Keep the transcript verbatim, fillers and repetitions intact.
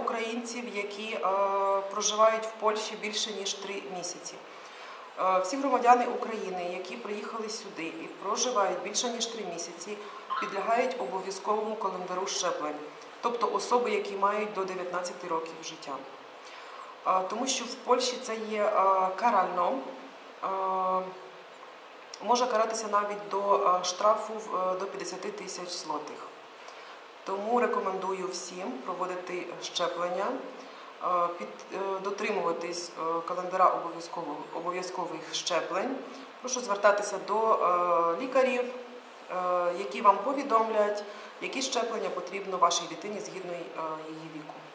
українців, які проживають в Польщі більше ніж три місяці. Всі громадяни України, які приїхали сюди і проживають більше ніж три місяці, підлягають обов'язковому календару щеплень, тобто особи, які мають до дев'ятнадцяти років життя. Тому що в Польщі це є карально, може каратися навіть до штрафу до п'ятдесят тисяч злотих. Тому рекомендую всім проводити щеплення, дотримуватись календаря обов'язкових щеплень. Прошу звертатися до лікарів, які вам повідомлять, які щеплення потрібно вашій дитині згідно її віку.